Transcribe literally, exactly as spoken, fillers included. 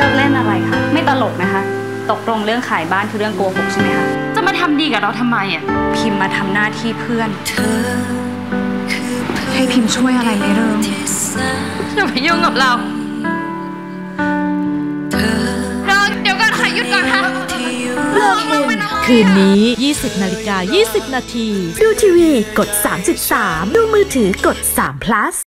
ลิกเล่นอะไรคะไม่ตลกนะคะตกลงเรื่องขายบ้านคือเรื่องโกหกใช่ไหมคะจะมาทำดีกับเราทำไมอ่ะพิมพ์มาทำหน้าที่เพื่อนให้พิมพ์ช่วยอะไรไม่เริ่มอย่าไปยุ่งกับเราเดี๋ยวก่อนค่ะหยุดก่อนค่ะเลิกเล่นคืนนี้ ยี่สิบนาฬิกายี่สิบนาทีดูทีวีกด สามสิบสาม ดูมือถือกด สาม พลัส